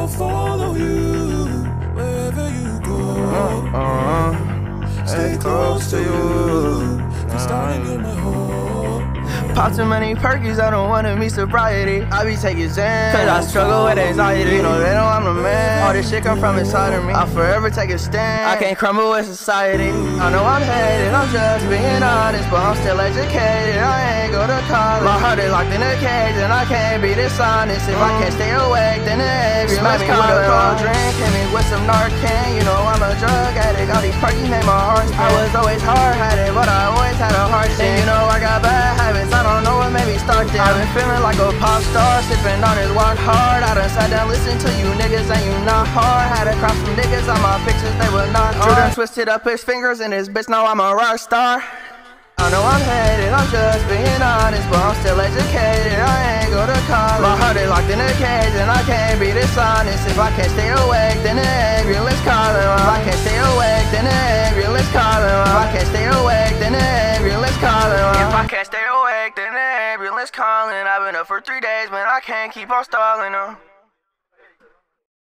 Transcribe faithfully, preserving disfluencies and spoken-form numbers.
I'll follow you wherever you go. Uh-uh. Stay close to you. Cause darling, you're my hope. Pop too many perkies, I don't wanna meet sobriety. I be taking Zen, cause I struggle with anxiety. You know they know I'm the man. All this shit come from inside of me. I'll forever take a stand. I can't crumble with society. I know I'm hated, I'm just being honest, but I'm still educated. I ain't go to college. My heart is locked in a cage, and I can't be dishonest. If I can't stay awake, then the ambulance call. With a cold drink, hit me with some Narcan. You know I'm a drug addict. All these perkies made my heart spin. I was always hard-headed, but I always had a heart sin. You know I got bad habits. I don't know what made me start them. I've been feeling like a pop star, sipping on this walk hard. I done sat down, listen to you niggas, and you not hard. Had to crop some niggas on my pictures, they were not hard. Drew done twisted up his fingers in his bitch, now I'm a rock star. I know I'm hated, I'm just being honest, but I'm still educated. I ain't go to college. My heart is locked in a cage, and I can't be dishonest. If I can't stay awake, then the ambulance calling. If I can't stay awake, then the ambulance calling. If I can't stay awake, then the ambulance calling. If I can't stay awake, then the ambulance calling. I've been up for three days, man, I can't keep on stalling. Uh.